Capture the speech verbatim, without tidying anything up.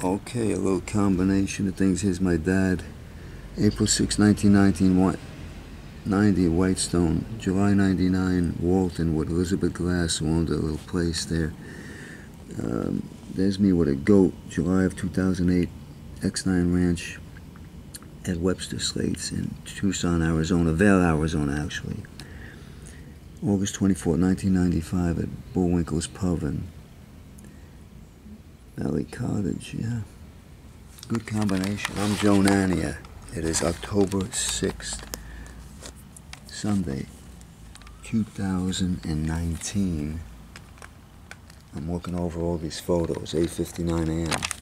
Okay, a little combination of things. Here's my dad. April sixth, nineteen nineteen, ninety, Whitestone. July ninety-nine, Walton, with Elizabeth Glass, who owned a little place there. Um, there's me with a goat, July of two thousand eight, X nine Ranch at Webster Slates in Tucson, Arizona, Vail, Arizona, actually. August twenty-fourth, nineteen ninety-five, at Bullwinkle's Pub in Valley Cottage, yeah. Good combination. I'm Joe Nania. It is October sixth, Sunday, two thousand nineteen. I'm looking over all these photos, eight fifty-nine a m